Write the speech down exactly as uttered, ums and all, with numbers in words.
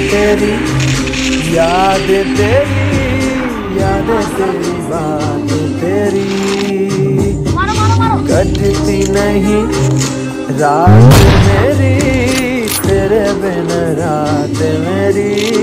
तेरी याद तेरी याद तेरी बात तेरी कटती नहीं रात मेरी तेरे बिन रात मेरी।